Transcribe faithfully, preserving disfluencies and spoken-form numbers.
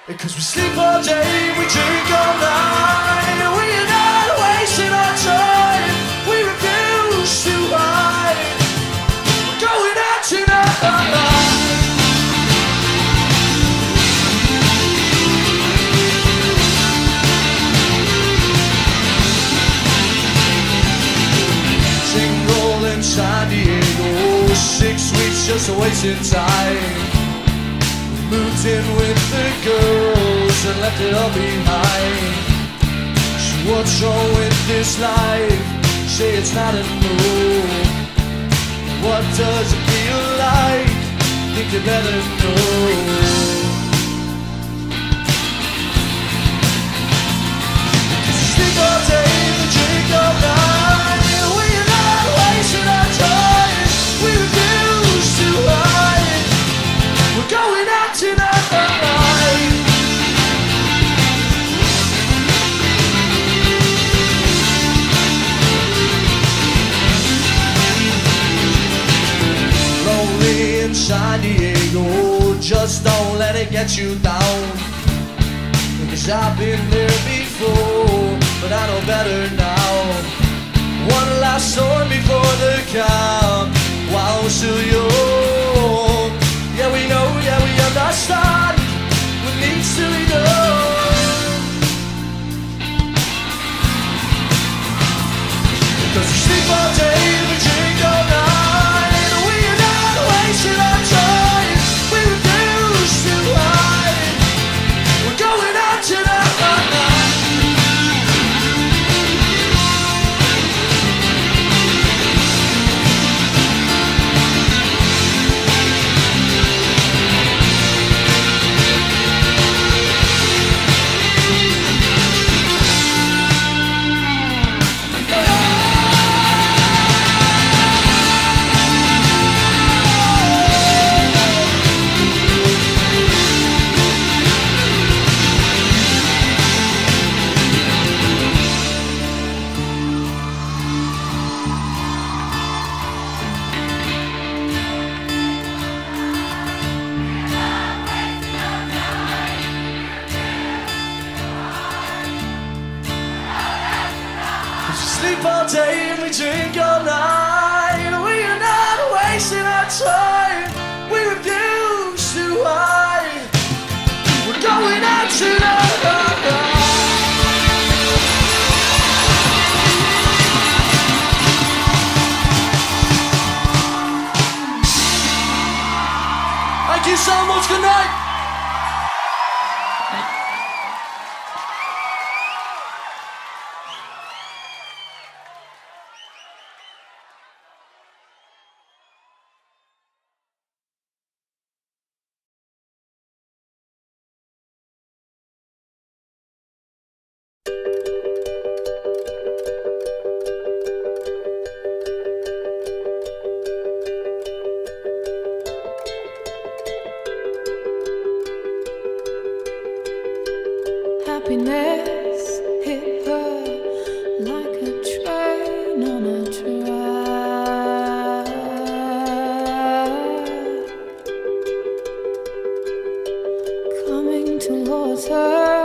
Cause we sleep all day, we drink all night. We are not wasting our time. We refuse to hide. We're going out tonight. Single in San Diego, six weeks just wasting time. Moved in with the girls and left it all behind. So what's wrong with this life? Say it's not enough. What does it feel like? Think you better know. Sleep all day, drink all night. We are not wasting our time. We refuse to hide. We're going out tonight. Lonely in San Diego, just don't let it get you down. Cause I've been there before, but I know better now. One last sword before the count, while we're still young. Yeah, we know, yeah, we understand what needs to be done. Cause we sleep all day, we drink all night. We are not wasting our time. We refuse to hide. We're going out tonight. Sleep all day and we drink all night. We are not wasting our time. We refuse to hide. We're going out tonight. Thank you so much. Good night. Happiness hit her like a train on a track, coming towards her.